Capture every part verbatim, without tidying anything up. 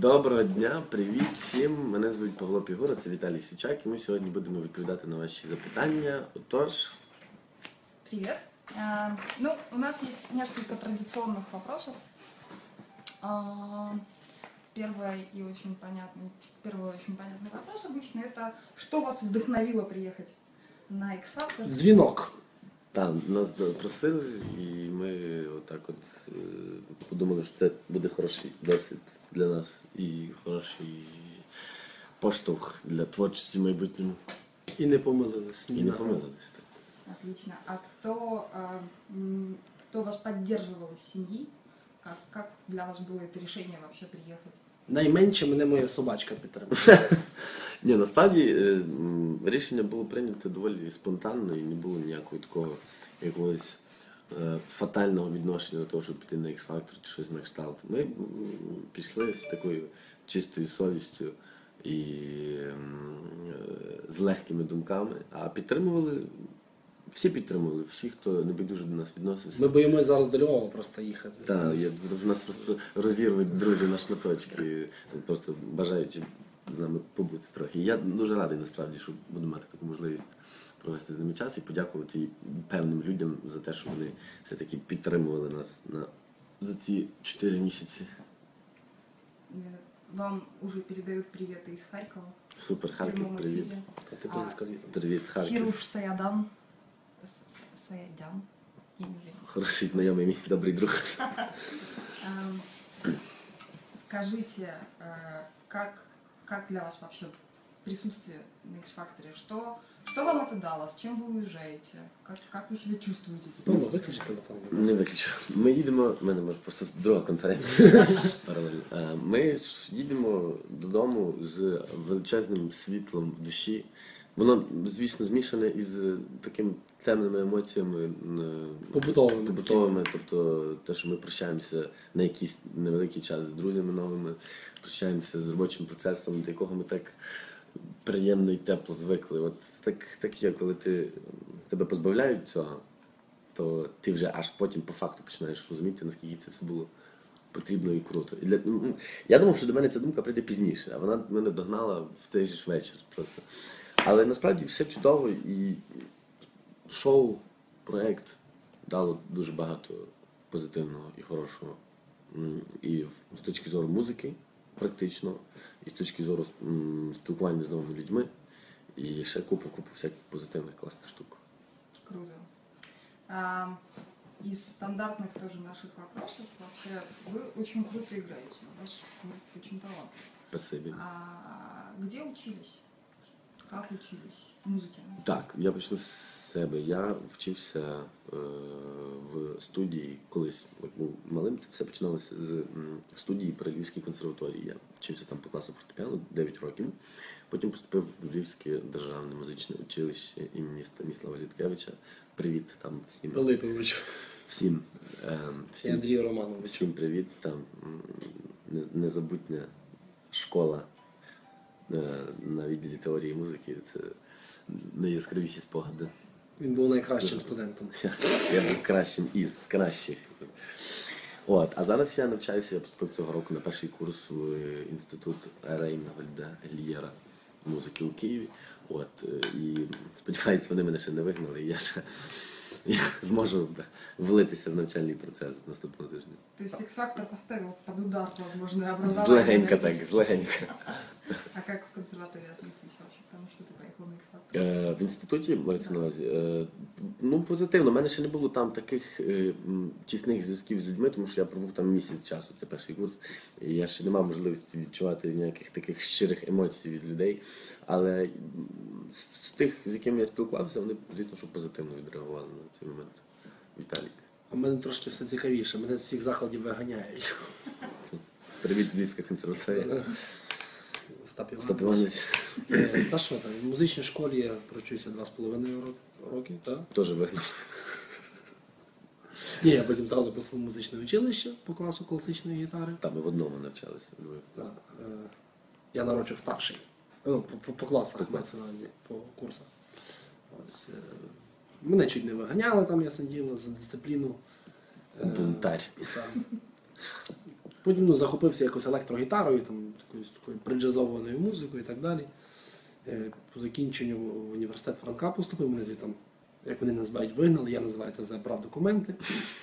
Доброго дня, привіт всім! Мене звуть Павло Пігура, це Віталій Січак, і ми сьогодні будемо відповідати на ваші запитання. Отож... Привет! А, ну, у нас есть несколько традиционных вопросов. А, первый и очень понятный, первый очень понятный вопрос обычно это что вас вдохновило приехать на X-Factor? Дзвінок. Так, нас запросили, і ми отак от е, подумали, що це буде хороший досвід для нас і хороший поштовх для творчості в майбутньому. І не помилились. І не помилились. Так. Отлично. А кто, а, м, кто вас поддерживал из семьи? Как, как для вас было это решение вообще приехать? Найменше мене моя собачка підтримує. Ні, насправді е, м, рішення було прийнято доволі спонтанно і не було ніякого такого якогось е, фатального відношення до того, щоб піти на X-Factor чи щось на кшталт. Ми м, пішли з такою чистою совістю і м, е, з легкими думками, а підтримували, всі підтримували, всі, хто небайдуже до нас відносився. Ми боїмося зараз до Львова просто їхати. Так, я, в нас просто розірвуть друзі на шматочки, просто бажаючи з нами побути трохи. І я дуже радий насправді, що буду мати таку можливість провести з ними час і подякувати і певним людям за те, що вони все-таки підтримували нас на, за ці чотири місяці. Э, Вам уже передают приветы из Харькова. Супер, В Харків, прямом привіт. эфире. А ти українська звідти. Привіт, Харків. Сируш Саядан. С- С- Саядян. Я не знаю. Хороший знайомий мій, добрий друг. Эм, Скажите, э, как, как для вас вообще присутствие на X-Factor? Что, что вам это дало? С чем вы уезжаете? Как, как вы себя чувствуете? Павло, виключи телефон. будь Не ласка. виключу. Ми їдемо, в мене може просто друга конференція паралельно. Е, Ми ж їдемо додому з величезним світлом в душі. Воно, звісно, змішане із такими темними емоціями е, Побутовими. побутовими. Тобто те, що ми прощаємося на якийсь невеликий час з друзями новими, прощаємося з робочим процесом, до якого ми так приємно і тепло звикли. От так, так є, коли ти, тебе позбавляють цього, то ти вже аж потім по факту починаєш розуміти, наскільки це все було потрібно і круто. І для, ну, я думав, що до мене ця думка прийде пізніше, а вона мене догнала в той же ж вечір просто. Але насправді все чудово, і шоу, проєкт дало дуже багато позитивного і хорошого. М, І з точки зору музики, практично, і з точки зору м, спілкування з новими людьми, і ще купу-купу всяких позитивних класних штук. Круто. А, из стандартных тоже наших вопросов вообще вы очень круто играете, у вас ну, очень талант. Спасибі. А где учились? Как учились музыке? Так, я почну з себе. Я вчився е, в студії колись, як був малим, це все починалося з м, студії при Львівській консерваторії. Я вчився там по класу фортепіано дев'ять років. Потім поступив в Львівське державне музичне училище імені Станіслава Літкевича. Привіт там всім. Пилипович. Всім, е, І всім, Андрію Романовичу. всім привіт. Там м, не- незабутня школа е, на відділі теорії музики. Це найяскравіші спогади. Він був найкращим студентом. Я, я був кращим із кращих. От, а зараз я навчаюся, я поступив цього року на перший курс в інститут Рейнгольда Глієра музики у Києві. От, е, і сподіваюся, вони мене ще не вигнали, і я ще я зможу влитися в навчальний процес наступного тижня. То есть X-Factor поставил под удар возможное образование. Злегенька так, злегенька. А как в консерватории отнеслись вообще к тому, что ты поехал на X-Factor? Е, В інституті мається на увазі. Е, Ну, позитивно. У мене ще не було там таких е, м, тісних зв'язків з людьми, тому що я пробув там місяць часу, це перший курс. І я ще не мав можливості відчувати ніяких таких щирих емоцій від людей. Але м, з- з тих, з якими я спілкувався, вони, звісно, що позитивно відреагували на цей момент. Віталій. У мене трошки все цікавіше. Мене з всіх закладів виганяють. Привіт, Львівська консерваторія. Остап Остап Іванович. Іванович. Е, Та що там, в музичній школі я провчуся два з половиною ро- роки, так? Теж вигнав. Ні, я потім зразу по музичне училище по класу класичної гітари. Там ми в одному навчалися. в Львові. Так, е, я на рочок старший. Ну, по, по, по класах, По класах. мається на увазі, по курсах. Ось, е, мене чуть не виганяли, там я сиділа за дисципліну. Е, Бунтарь. там. Потім ну, захопився якось електрогітарою, там, якоюсь такою приджазованою музикою і так далі. Е, По закінченню в університет Франка поступив, мене звідти, там, як вони називають, вигнали, я називаю це забрав документи.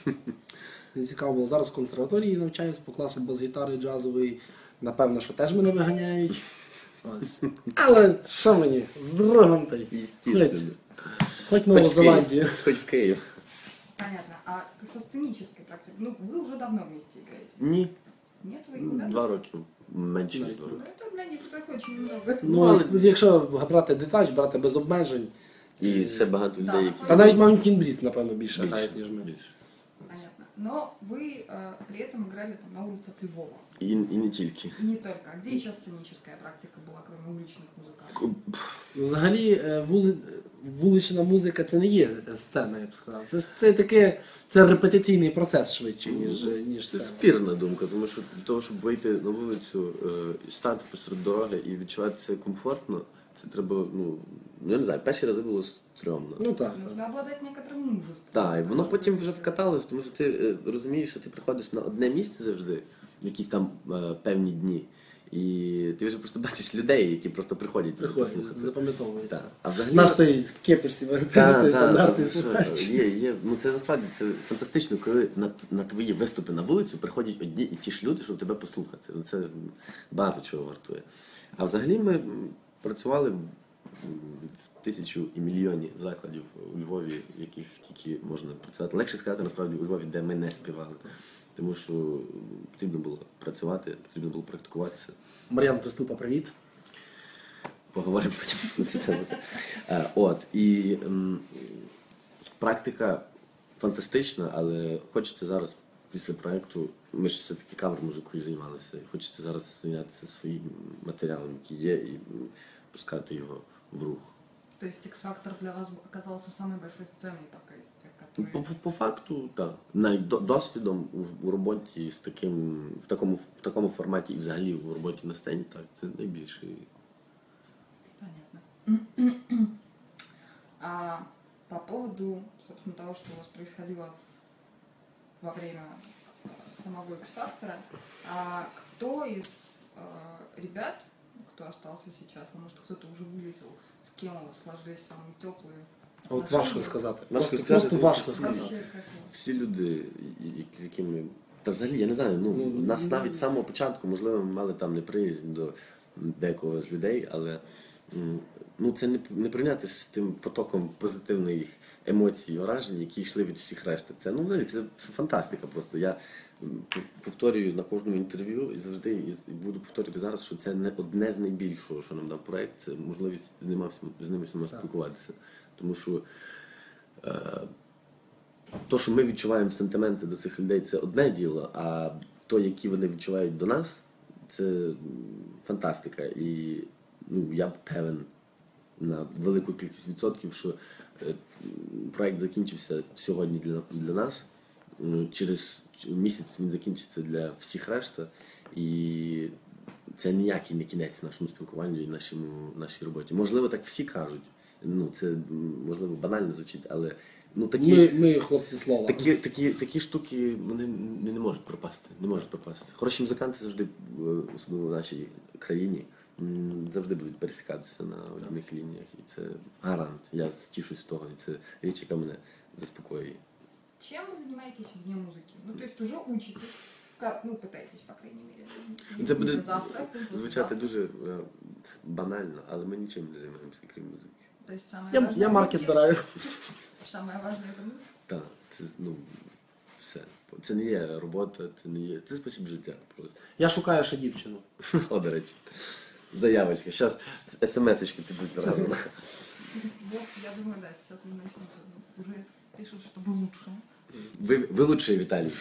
Не цікаво було. Зараз в консерваторії навчаюсь по класу бас-гітари джазової. Напевно, що теж мене виганяють. Ось. Але що мені? З другом та й. Естественно. Хоч Нову Хоть в Киев. Зеландію. Хоть в Киев. Понятно. А со сценической практикой, ну, вы уже давно вместе играете? Ні, Нет, вы никуда? два роки. Менше ніж два Ну, роки. это для них такое очень много. Ну, але якщо брати детач, брати без обмежень, І ще багато Да. людей, які... та навіть Маунтін Бріст, напевно, більше Більше, грають, ніж ми. більше. Понятно. Но вы э, при этом играли там, на улицах Львова. І, і не тільки. И не только. А где еще сценическая практика была, кроме уличных музыкантов? Ну, взагалі, е, вули... вулична музика це не є сцена, я б сказав. Це, це таке, це репетиційний процес швидше, ніж, ніж Це сцена. спірна думка, тому що для того, щоб вийти на вулицю е, і стати посеред дороги і відчувати себе комфортно, це треба, ну, я не знаю, перші рази було стрьомно. Ну так. Нужно обладать некоторым мужеством. Так, і воно потім вже вкаталось, тому що ти е, розумієш, що ти приходиш на одне місце завжди, в якісь там е, певні дні, і ти вже просто бачиш людей, які просто приходять тебе Приходить, послухати. запам'ятовує. Так. А взагалі... Наш той в кепишці, Та, теж та, той стандартний та, що, слухач. Є, є. Ну це насправді це фантастично, коли на, на твої виступи на вулицю приходять одні і ті ж люди, щоб тебе послухати. Ну, це багато чого вартує. А взагалі ми м, працювали м, в тисячу і мільйоні закладів у Львові, в яких тільки можна працювати. Легше сказати насправді у Львові, де ми не співали. Тому що м, потрібно було працювати, потрібно було практикуватися. Мар'ян Приступа, привіт. Поговоримо потім на цю тему. Е, От, і м, практика фантастична, але хочеться зараз, після проєкту, ми ж все-таки кавер-музикою займалися, і хочеться зараз зайнятися своїм матеріалом, який є, і м, пускати його в рух. То есть X-Factor для вас оказался самой большой сценой пока из тех, Ну, которые... По, по, по факту, так. Навіть до- досвідом у, у роботі з таким, в такому, в такому форматі і взагалі у роботі на сцені, так, це найбільший. Понятно. А по поводу, собственно, того, что у вас происходило во время э, самого X-Factor, а кто из э, ребят, кто остался сейчас, а может кто-то уже вылетел, с кем у вас сложились самые теплые От отношения? важко сказати. Важко Просто, сказати, просто тому важко що сказати. Вообще, как вы? Всі люди, які- з якими. Та взагалі, я не знаю, ну, Ну, нас ну, навіть з самого початку, можливо, ми мали там неприязнь до декого з людей, але м, ну, це не, не прийняти з тим потоком позитивних емоцій і вражень, які йшли від всіх решти. Це, ну, взагалі, це фантастика просто. Я м, повторюю на кожному інтерв'ю і завжди і і буду повторювати зараз, що це не одне з найбільшого, що нам дав проект, це можливість з ними, з ними всіма спілкуватися. Тому що е, то, що ми відчуваємо сентименти до цих людей, це одне діло, а то, які вони відчувають до нас, це м, фантастика. І ну, я певен на велику кількість відсотків, що е, проект закінчився сьогодні для, для нас. Ну, через місяць він закінчиться для всіх решта. І це ніякий не кінець нашому спілкуванню і нашому, нашій роботі. Можливо, так всі кажуть. Ну, це м, можливо банально звучить, але ну, такі, Ми, ми хлопці слова. такі, такі, такі штуки вони не, не можуть пропасти. Не можуть пропасти. Хороші музиканти завжди, е, особливо в нашій країні, м, завжди будуть пересікатися на одних лініях. І це гарант. Я тішусь з того. І це річ, яка мене заспокоює. Чем вы занимаетесь вне музыки? Ну, то есть уже учитесь, как, ну, пытаетесь, по крайней мере. Це буде Не завтра, звучати завтра. дуже е, банально, але ми нічим не займаємося, крім музики. То есть самое Я, важное я марки в музыке- збираю. Самое важное это музыка. Так, це ну все. Це не є робота, це не є. Це спосіб життя просто. Я шукаю ще дівчину. О, до речі. Заявочка. Зараз смс-очки підуть зразу. Вот, я думаю, да, сейчас вы начнете, уже пишут, что вы лучшие. Ви, ви лучший, Віталій.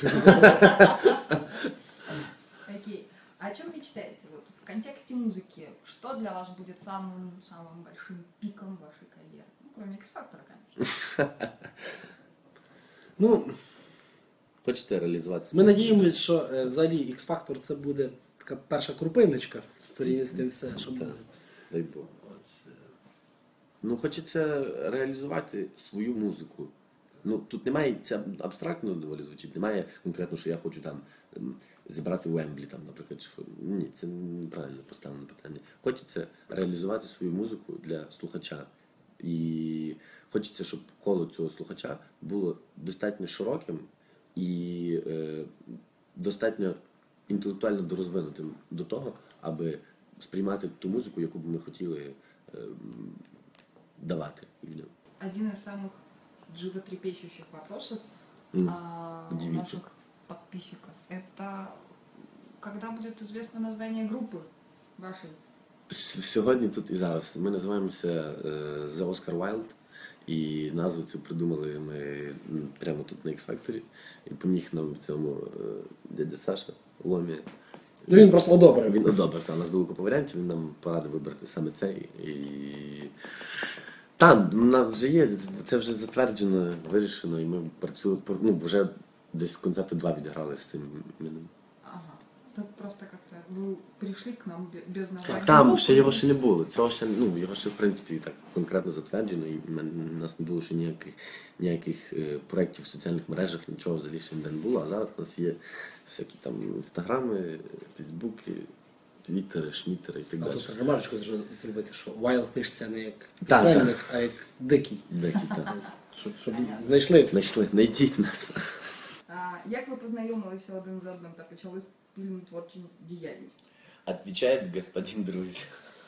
Окей. А о чем мечтаете? Вот в контексте музыки, что для вас будет самым, самым большим пиком вашей карьеры? Ну, кроме X-Factor, конечно. Ну, Хочете реалізуватися? ми надіємося, що е, взагалі X-Factor це буде така перша крупиночка перенести все, що буде. Так. Дай Бог. Ось, е, Ну, хочеться реалізувати свою музику. Ну, тут немає, це абстрактно доволі звучить, немає конкретно, що я хочу там ем, зібрати Вемблі, там, наприклад, що ні, це неправильно поставлене питання. Хочеться реалізувати свою музику для слухача. І хочеться, щоб коло цього слухача було достатньо широким і е, достатньо інтелектуально дорозвинутим до того, аби сприймати ту музику, яку б ми хотіли е, давати людям. Один из самых животрепещущих вопросов М, а, у удивительно. наших подписчиков. Это когда будет известно название группы вашей? С- Сьогодні тут і зараз. Ми називаємося е, The Oscar Wilde, і назву цю придумали ми м, прямо тут на X-Factor. І поміг нам в цьому е, дядя Саша Ломі. Ну він просто одобрив. Він одобрив, та, у нас було купа варіантів, він нам порадив вибрати саме цей. І... Там, у нас вже є, це вже затверджено, вирішено, і ми працюємо, ну, вже десь концерти два відіграли з цим іменем. Ага. Это просто как-то вы пришли к нам бе- без названия. Там группы, ще його и- ще не було. Цього ще ну його ще в принципі так конкретно затверджено, і в мен- у нас не було ще ніяких ніяких е, проєктів в соціальних мережах, нічого взагалі ще ніде не було. А зараз у нас є всякі там інстаграми, фейсбуки, твіттери, шмітери і так А далі. тут ремарочку зробити, що Wild пишеться не як Так, письменник, а як дикий. Деякі там Щоб, щоб знайшли. знайшли, знайдіть нас. А, як ви познайомилися один з одним та почали спільну творчу діяльність? Отвечает господин друзі.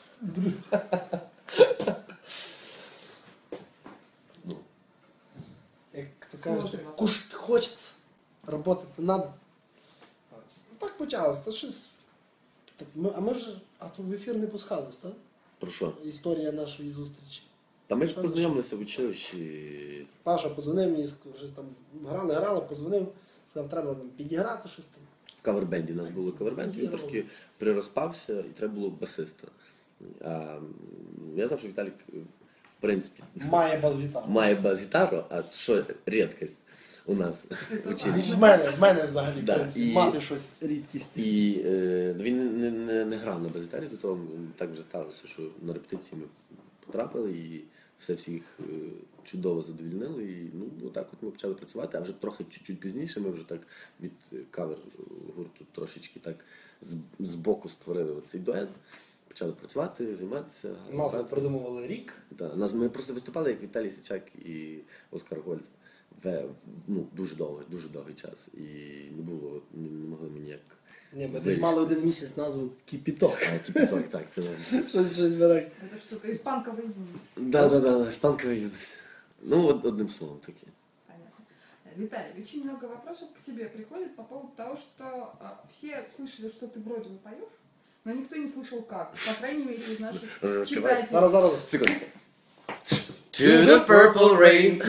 Ну, Як то кажуть, Сложно. кушати хочеться, роботи треба. Ну так почалося, то щось. Так, ми, а ми вже а то в ефір не пускались, так? про що? Історія нашої зустрічі. Та ми ж познайомилися в училищі. Паша подзвонив мені, сказав, щось там грали, грали, подзвонив, сказав, треба там підіграти щось там. В кавербенді у нас було кавербенд, він трошки прирозпався і треба було басиста. А, м, я знав, що Віталік, е, в принципі, Має бас-гітару. має бас-гітару, а що рідкість у нас в училищі. В мене, в мене взагалі, в Да, принципі, і- мати щось рідкість. І е, він не, не, не грав на бас-гітарі, до того так вже сталося, що на репетиції ми потрапили і все всіх е, чудово задовільнили. І ну, отак от ми почали працювати, а вже трохи чуть-чуть пізніше ми вже так від е, кавер гурту трошечки так з, з боку створили оцей дует. Почали працювати, займатися. Назву грати. придумували рік. Да, нас ми просто виступали як Віталій Сичак і Оскар Гольц. В, ну, дуже довгий, дуже довгий час. І не було, не, не могли ми ніяк. Ні, ми десь вирішити. мали один місяць назву Кіпіток. А, кіпіток, так, це Щось, щось ми так. Это что-то из панковой юни. да, да, да, спанкова юність. Ну, от, одним словом таке. Понятно. Э, Виталий, очень много вопросов к тебе приходит по поводу того, что а, все слышали, что ты вроде бы поешь, но никто не слышал как. По крайней мере, из наших Э, читателей. Зараз, зараз. Секунду. To the purple rain.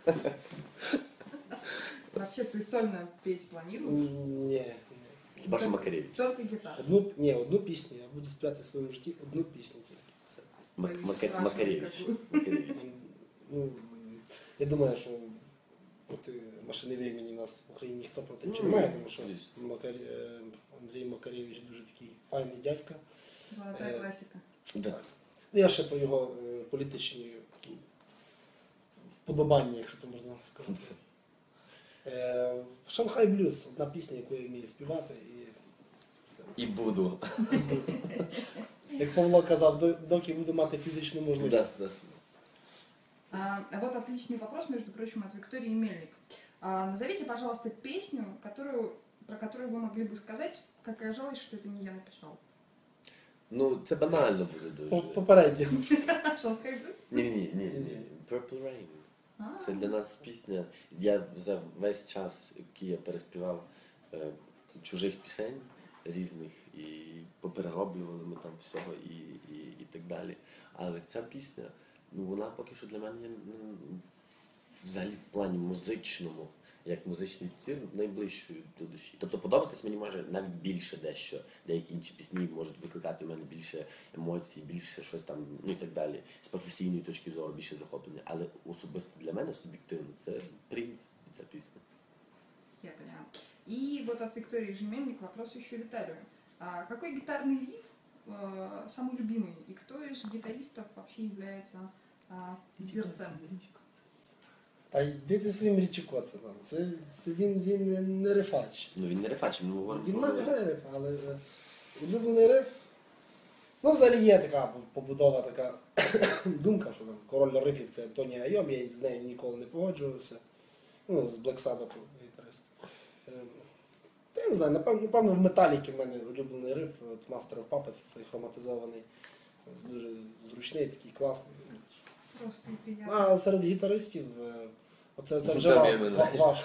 Вообще, ты сольно петь планируешь? Ні. Хіба що Макаревич. Только гитара. Одну, ні, одну пісню. Я буду співати в своєму житті одну пісню тільки. Все. Мак- Мака- Макаревич. Макаревич. Ну, я думаю, що проти машини времени у нас в Україні ніхто проти Ну, нічого не має, тому що звісно. Макар... е, Андрій Макаревич дуже такий файний дядька. Золотая Э, классика. Да. Ну, я ще по його е, політичній такі вподобанні, якщо то можна сказати. Е, Шанхай Блюз, одна пісня, яку я вмію співати, і все. І буду. Як Павло казав, до- доки буду мати фізичну Да, можливість. да. А, а вот отличный вопрос, между прочим, от Виктории Мельник. А, назовите, пожалуйста, песню, которую, про которую вы могли бы сказать, какая жалость, что это не я написал. Ну, це банально буде По- дуже. Попередньо. Шалкай Блюз? Ні, ні, ні, ні. Purple Rain. А, Це для нас пісня. Я за весь час, який я переспівав е, чужих пісень різних, і поперероблювали ми там всього і, і, і так далі. Але ця пісня, ну вона поки що для мене є ну, взагалі в плані музичному, як музичний твір, найближчою до душі. Тобто подобатись мені може навіть більше дещо. Деякі інші пісні можуть викликати в мене більше емоцій, більше щось там, ну і так далі. З професійної точки зору більше захоплення. Але особисто для мене суб'єктивно це принц і ця пісня. я поняла. И вот от Виктории Жемельник вопрос еще Виталию. А какой гитарный риф э, самый любимый? И кто из гитаристов вообще является а, взерцем? Та йди ти своїм річікоцем. Це, це він, він не- не рифач. Ну він не рефач, ми говоримо. Він про- має грає риф, але е, улюблений риф. Ну, взагалі є така побудова така думка, що там король рифів це Тоні Айом, я з нею ніколи не погоджувався. Ну, з Black Sabbath гітарист. Е, Та я не знаю, напевно, напевно в Металіки в мене улюблений риф, от Master of Puppets, цей хроматизований, дуже зручний, такий класний. Просто приятно. А серед гітаристів е, оце, це Ну, вже там ва- є мене. ва- важко.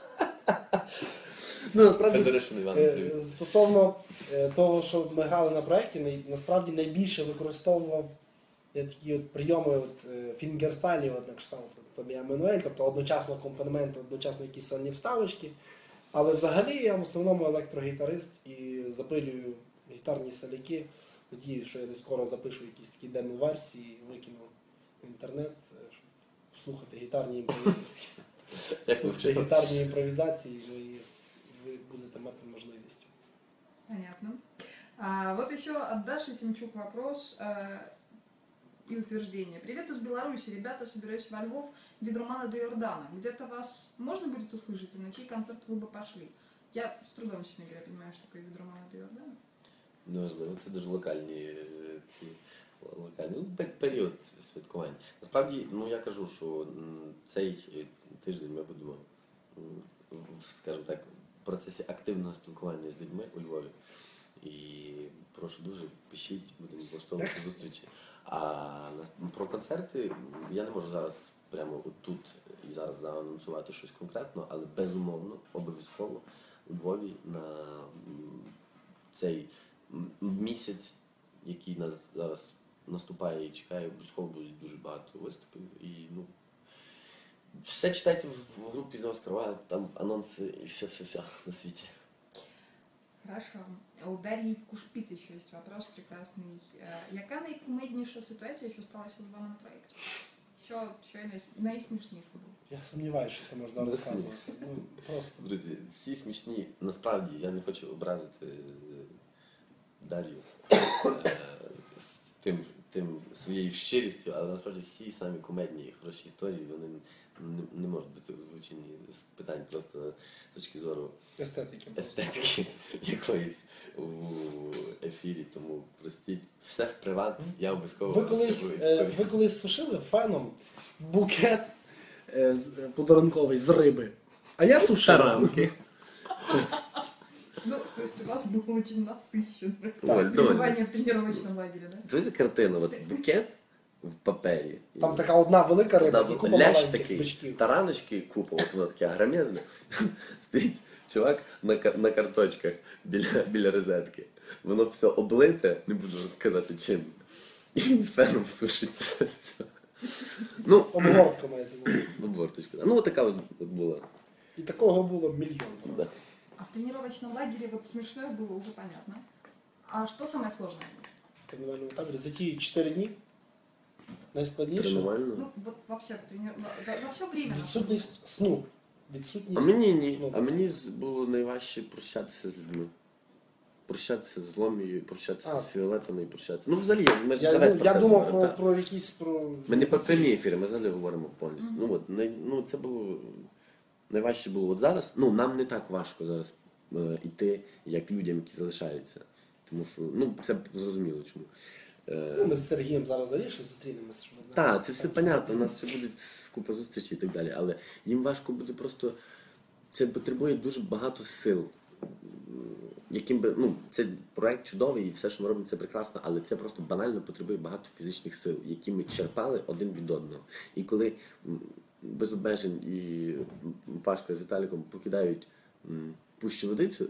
Ну, насправді, Федеришин Іван е, Андрійович. стосовно е, того, що ми грали на проєкті, най- насправді найбільше використовував я такі от прийоми от, е, фінгерстайлів, от, на кшталт Томі Еммануель, тобто одночасно акомпанементи, одночасно якісь сольні вставочки. Але взагалі я в основному електрогітарист і запилюю гітарні соляки. Надіюсь, що я десь скоро запишу якісь такі демо-версії, викину в інтернет, е, щоб слухати гітарні імпровізації. Як Слухати навчив. гітарні імпровізації, ви, ви будете мати можливість. Понятно. А, вот еще от Даши Семчук вопрос э, и утверждение. Привет из Беларуси, ребята, собираюсь во Львов, Гидромана до Иордана. Где-то вас можно будет услышать, и на чей концерт вы бы пошли? Я с трудом, честно говоря, понимаю, что такое Гидромана до Иордана. Неважливо, це дуже локальні е, ці локальні ну, пе- період святкувань. Насправді, ну я кажу, що м, цей е, тиждень ми будемо, м, в, скажімо так, в процесі активного спілкування з людьми у Львові. І прошу дуже, пишіть, будемо влаштовувати зустрічі. А на- про концерти я не можу зараз прямо тут і зараз заанонсувати щось конкретно, але безумовно, обов'язково у Львові на м, цей м- місяць, який нас зараз наступає і чекає, обов'язково будуть дуже багато виступів. І, ну, все читайте в в групі за Оскар Вайлд, там анонси і все-все-все на світі. Хорошо. У Дарьи Кушпит еще есть вопрос прекрасный. Э, Яка найкумедніша ситуація, що сталася з вами на проєкті? Що, що най- найсмішніше було? Я сумніваюся, що це можна розказувати. Ну, просто. Друзі, всі смішні. Насправді, я не хочу образити е, Дар'ю е, з тим, тим своєю щирістю, але насправді всі самі кумедні і хороші історії, вони не, не можуть бути озвучені з питань просто з точки зору Естетики. просто. естетики якоїсь у ефірі, тому простіть. Все в приват, я обов'язково Ви колись, розкажу е, історію. ви колись сушили феном букет е, з- е, подарунковий з риби. А я сушила. Таранки. Ну, то есть у вас было очень насыщенное Оль, давай. пребывание в тренировочном лагере, да? Дивіться картину, от букет в папері. Там така одна велика риба Да, і купа лящ маленьких такий, бичків. тараночки, купа, от воно таке агромезне. Стоїть чувак на, ка- на карточках біля, біля розетки. Воно все облите, не буду розказати чим. І він феном сушить це все. Ну, Обгортка мається на увазі. ну, борточку. Ну, от така от от була. І такого було мільйон. Да. просто. А в тренировочном лагере вот смешное было уже понятно. А что самое сложное было? В тренувальному таборі за ті чотири дні найскладніше Тренувально. Ну, вот вообще трени... за, за все время. відсутність сну. Відсутність А мені ні. сну. А мені з- було найважче прощатися з людьми. Прощатися з Ломією, прощатися А. з Фіолетами і прощатися. Ну, взагалі, ми ж Я, за весь ду- я процес думав говоримо, про, так. про якісь про. Ми не про прямі ефіри, ми взагалі говоримо повністю. Мгм. Ну, от, най- ну, це було найважче було от зараз. Ну, нам не так важко зараз е, іти, як людям, які залишаються. Тому що, ну, це зрозуміло чому. Е, Ну, ми з Сергієм зараз зарішили, зустрінемося. щоб ви знали. Так, це все понятно, у нас ще буде купа зустрічей і так далі, але їм важко буде просто. Це потребує дуже багато сил. Яким би, ну, це проект чудовий і все, що ми робимо, це прекрасно, але це просто банально потребує багато фізичних сил, які ми черпали один від одного. І коли м, без обмежень і Пашка з Віталіком покидають м, пущу водицю,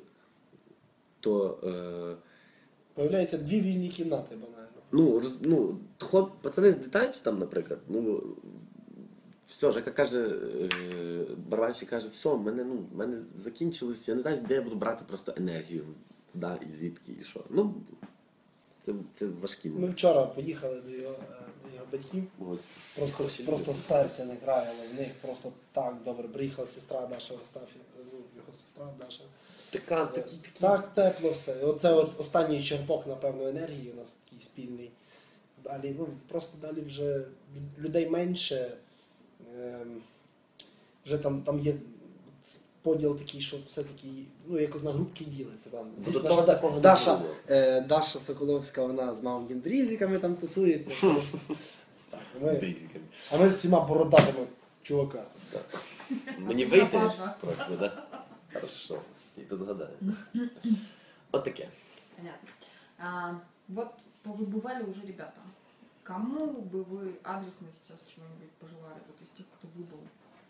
то е, Появляються дві вільні кімнати банально. ну, роз, ну, хлоп, пацани з дитячі там, наприклад, ну, все, Жека каже, е, барабанщик каже, все, в мене, ну, в мене закінчилось, я не знаю, де я буду брати просто енергію, куди і звідки, і що. Ну, це, це важкі Ми вчора поїхали до його, е, до його батьків. гості. Просто, Хороші просто люди. серце не краяло, в них просто так добре. Приїхала сестра Даша Остафі, ну, його сестра Даша. Така, такі, такі. Так тепло все. І оце от останній черпок, напевно, енергії у нас такий спільний. Далі, ну, просто далі вже людей менше. Ем, вже там, там є поділ такий, що все-таки, ну, якось на групки ділиться. Там. Бо Звісно, до того наша Да- такого не Даша, було. е, Даша Соколовська, вона з маленьким дрізиками там тусується. то- Так, ми, Брізиками. а ми з всіма бородатими чувака. Мені вийти Паша. просто, да? Хорошо. І то згадаю. От таке. Понятно. А, вот повыбывали уже ребята. Кому бы вы адресно сейчас чего-нибудь пожелали, вот из тех, кто выбыл?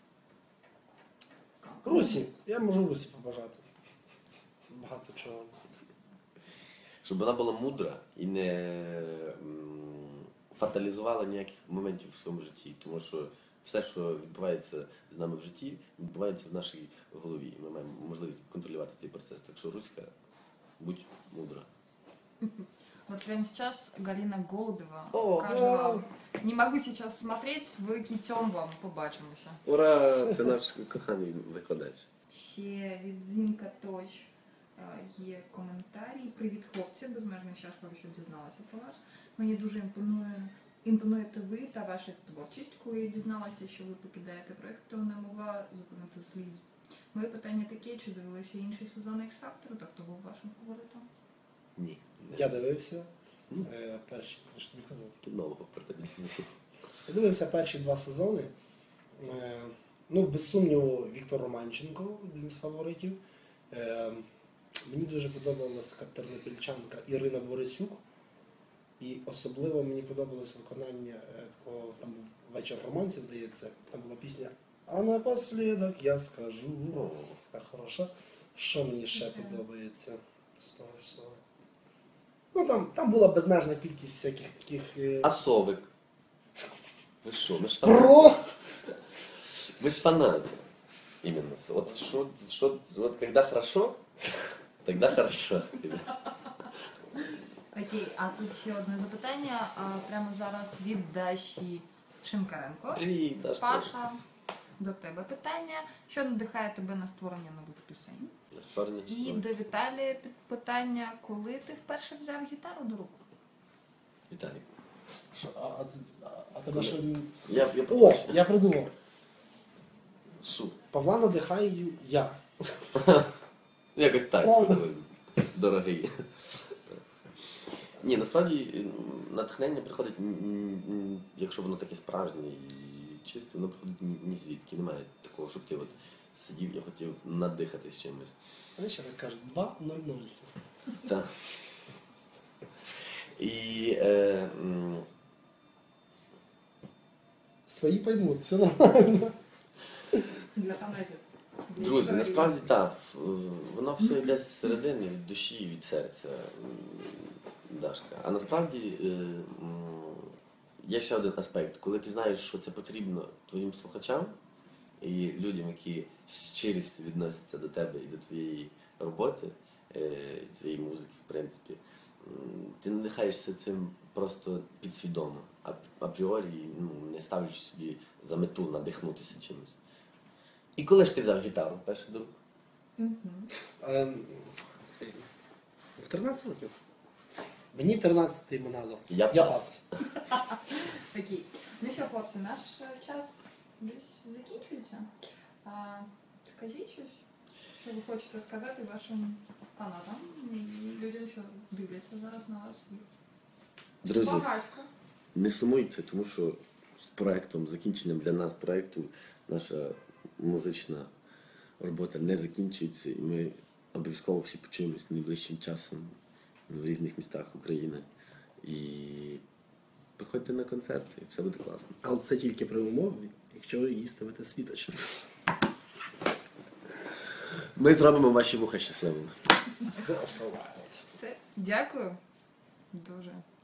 Кому? Русі, я можу Русі побажати. Багато чого. Щоб вона була мудра і не м, фаталізувала ніяких моментів в своєму житті. Тому що все, що відбувається з нами в житті, відбувається в нашій голові. І ми маємо можливість контролювати цей процес. Так що Руська, будь мудра. Вот прямо сейчас Галина Голубева О, каже да. вам, не могу сейчас смотреть, ви кітьом вам побачимося. Ура! Це наш коханий викладач. Ще від Зінка Точ е, є коментарі. Привіт, хлопці, безмежно щаслива, що дізналася про вас. Мені дуже імпонує, імпонуєте ви та ваша творчість, коли я дізналася, що ви покидаєте проєкт, то не могла зупинити сліз. Моє питання таке, чи дивилися інший сезон X-Factor, так то був вашим фаворитом? Ні. Я дивився е, перші, я ж тобі казав. Нового про тебе. Я дивився перші два сезони. Е, ну, без сумніву, Віктор Романченко, один з фаворитів. Е, мені дуже подобалася тернопільчанка Ірина Борисюк. І особливо мені подобалось виконання е, такого, там був вечір романсів, здається, там була пісня «А напослідок я скажу». О. Така хороша. Що мені ще подобається з того всього? Ну, там, там була безмежна кількість всяких таких. е, А совик? Ви що, ми ж фанати? Про! Вы же фанаты. Именно. Вот, шо, шо, вот когда хорошо, тогда хорошо. Окей, а тут ще одне запитання. А, прямо зараз від Даші Шимкаренко. Привіт, Дашка. Паша, до тебе питання. Що надихає тебе на створення нових пісень? На стороні. І до Віталія під- питання, коли ти вперше взяв гітару до рук? Віталій. Що, а, а, а, а тебе що? Я, я О, пропущу. я придумав. Шо? Павла надихаю я. Якось так, Правда? приблизно. Дорогий. Ні, насправді м, натхнення приходить, м, м, м, якщо воно таке справжнє і чисте, воно приходить ні, ні звідки. Немає такого, щоб ти от сидів, я хотів надихатись чимось. Знаєш, я так кажу, два нуль нуль. Так. І е, м, Свої поймуть, все нормально. Для фанатів. Для друзі, чого насправді так, в- воно все йде з середини, від душі, від серця, м, Дашка. А насправді е, м, є ще один аспект, коли ти знаєш, що це потрібно твоїм слухачам і людям, які з щирістю відносяться до тебе і до твоєї роботи, е, і твоєї музики, в принципі, м, ти надихаєшся цим просто підсвідомо, а апріорі, ну, не ставлячи собі за мету надихнутися чимось. І коли ж ти взяв гітару вперше до рук? Мгм. Ем, це, В тринадцять років. Мені тринадцятий минало. Я пас. Окей. Ну що, хлопці, наш е, час десь закінчується. А, скажіть щось, що ви хочете сказати вашим фанатам і людям, що дивляться зараз на вас. Друзі, Багатько. не сумуйте, тому що з проектом, закінченням для нас проекту, наша музична робота не закінчується, і ми обов'язково всі почуємось найближчим часом в різних містах України. І приходьте на концерти, все буде класно. Але це тільки при умові, якщо ви їстимете світоч. Ми зробимо ваші вуха щасливими. Все. Все. Дякую. Дуже.